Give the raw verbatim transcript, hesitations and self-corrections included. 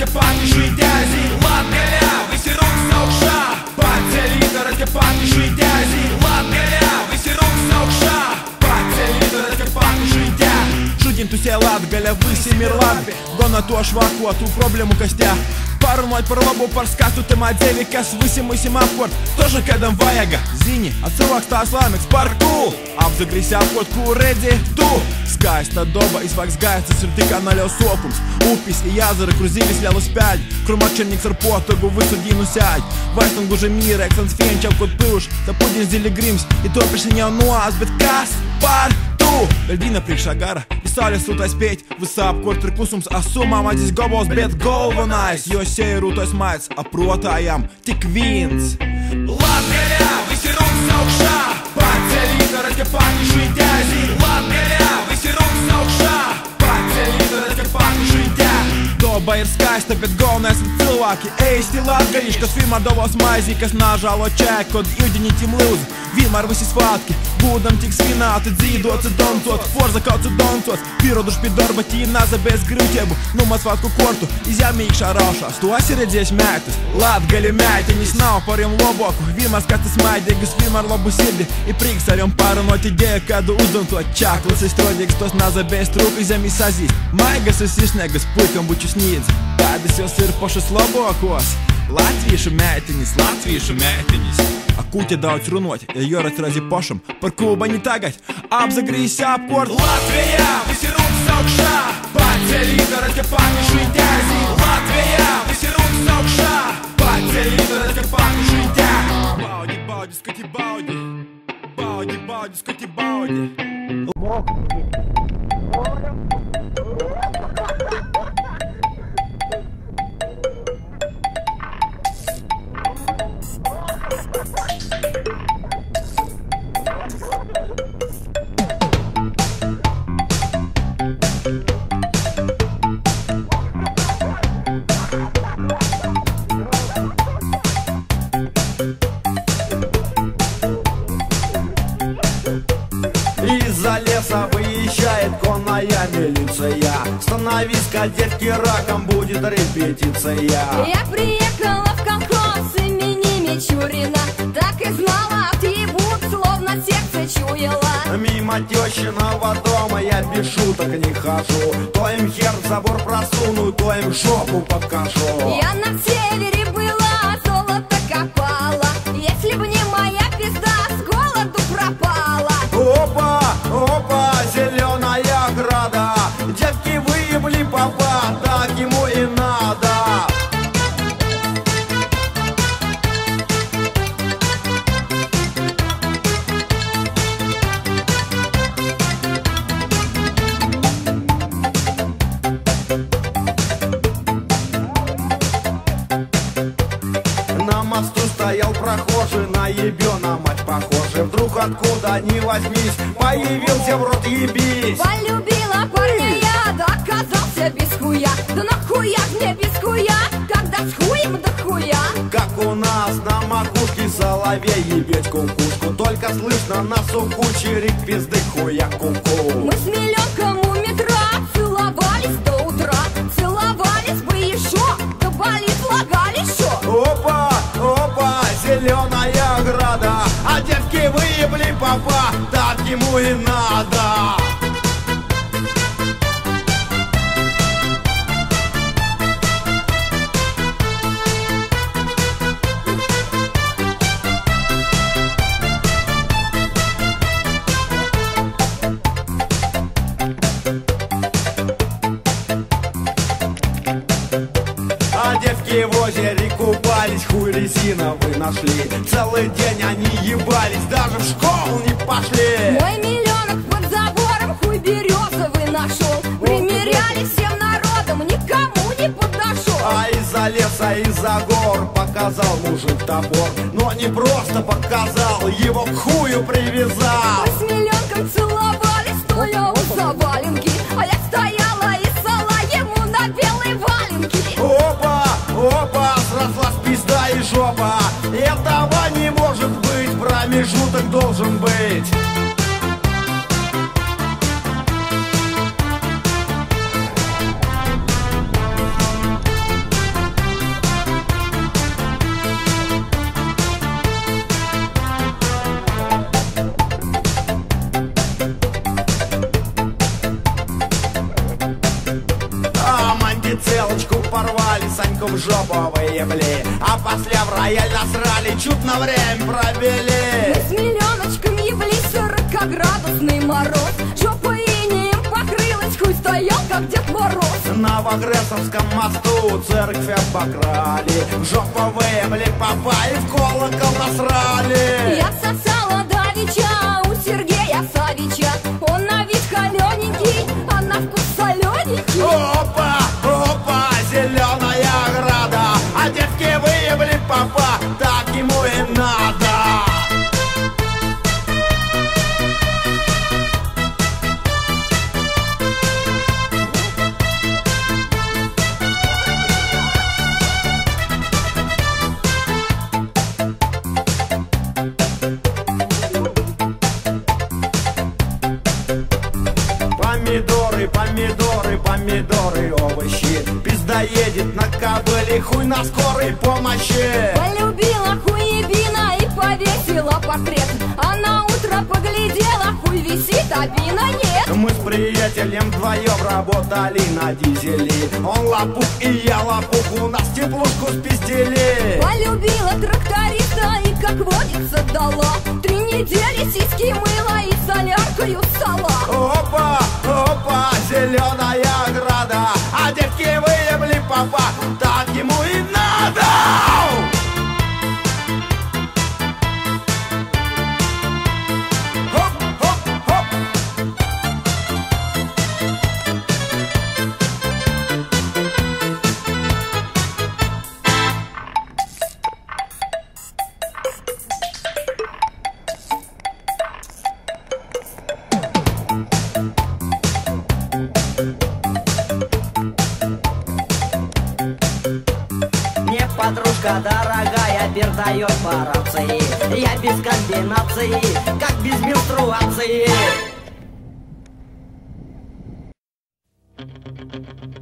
розкопати життя зі ладнеля, висіруться окша, пацеліна розкопати життя зі ладнеля, висіруться окша, пацеліна розкопати життя. Шутим тусе ладгаля, висі мірлад, гона ту шваку, а ту проблему костя. Пару мать парлобу парскасту тема девика с высим-высим апкорд. Тоже кэдам ваяга, зини, отсылок ста сламик спарку. Абзагрися фотку реди ту. Скайста доба из ваксгайста сюрти канале сокумс. Упис и языры крузились лялус пять. Кромак черник сарпотогу высудину сядь. Вайстон гуже мира, эксанс фенчав кот пыуш. Запудин зили гримс и то пишеня нуаз беткас пар. Эльдина пришагара, писали сута спеть. Высап кортер кусумс асума, мадис гобос бед голванайс. Йосей рутойс майц, а протаям тиквинс. Ладнеля, висируться окша, пацеліна розкопати життя зі ладнеля, висируться окша, пацеліна розкопати життя. Доба ірскай, стопет голнес цілваки. Ей, стіла горішка, свіма довос майзіка, нажало чек, код юдіні тім луз. Вімар висі схватки, будам тік свіна, ти дзіду, оце дон тот, форза кауцу дон тот. Піродуш підорба тіна за без грютєбу, нума схватку корту, ізями їх шароша. Стуасі редзєш мятис, лад галімяйте, не снав парим лобоку. Вімар скатис майде, гус вімар лобу сірді, і прик сарем пару ноті дея каду уздон тот. Чакло цей стродік, стос на за без трук, ізями сазість. Майга сосішне, гус пуйком бучусніц. Тади сьо сир поше слобокос. Латвії шумяйте ніс, Латвії шумяйте ніс. А куті дають рунуть, я йорать разі пошем. Паркуба не тагать, абзагрійся апкорд. Латвія, висіруться окша, пацеліна розкопати життя зі Латвія, висіруться окша, пацеліна розкопати життя. Бауді, бауді, скоті бауді. Бауді, бауді, скоті бауді. Из-за леса выезжает конная милиция. Становись, кадетки, раком будет репетиция. Я приехала в колхоз имени Мичурина. Так и знала, отъебут, словно сердце чуяла. Мимо тещиного дома я без шуток не хожу. То им хер в забор просуну, то им жопу покажу. Я на севере была, золото копала. Если б не моя пизда, с голоду пропала. Опа, опа, зеленая ограда. Девки выебли папа, так ему и надо. На мосту стоял прохожий, на ебена мать похожий. Вдруг откуда ни возьмись, появился в рот ебись. Полюбила парня я, да оказался без хуя. Да нахуя мне без хуя, когда с хуем да хуя. Как у нас на макушке соловей ебеть кукушку. Только слышно на суку чирик пизды хуя куку. Мы с миллионком у метро целовались до утра. Целовались бы еще, да болит лагали шо. Опа, опа, зеленая ограда. А девки выебли папа, так ему и надо. А девки в озере купались, хуй резиновый нашли. Целый день они ебались, даже в школу не пошли. Мой миллионок под забором хуй березовый нашел. Примеряли всем народом, никому не подошел. А из-за леса, из-за гор показал мужик топор. Но не просто показал, его к хую привязал. Мы с миллионком целовались, стоя у заваленки. А я стояла и ссала ему на белые валенки. Опа, опа, срослась пизда и жопа. Этого не может быть, промежуток должен быть. Саньку в жопу выебли, а после в рояль насрали, чуть на время провели. Мы с миллионочком еблись, сорокаградусный мороз. Жопа инеем покрылась, хуй стоял, как Дед Мороз. На Вагресовском мосту церковь обокрали, в жопу выебли папа и в колокол насрали. Я сосала давеча у Сергея Савича. Он на вид холененький, а на вкус солененький. Опа, опа, зеленая ограда, а девки выебли папа, так ему и надо. Помидоры, помидоры, помидоры, овощи. Пизда едет на кобыле, хуй на скорой помощи. Полюбила хуебина и повесила портрет. А на утро поглядела, хуй висит, а бина нет. Мы с приятелем вдвоем работали на дизеле. Он лопух и я лопух, у нас теплушку спиздили. Полюбила тракториста и, как водится, дала. Три недели сиськи мыла и соляркою ссала. Опа, опа, зеленая ограда, а девки выебли папа, так ему и надо. Хоп, хоп, хоп. Мне подружка дорогая передает по рации. Я без комбинации, как без менструации.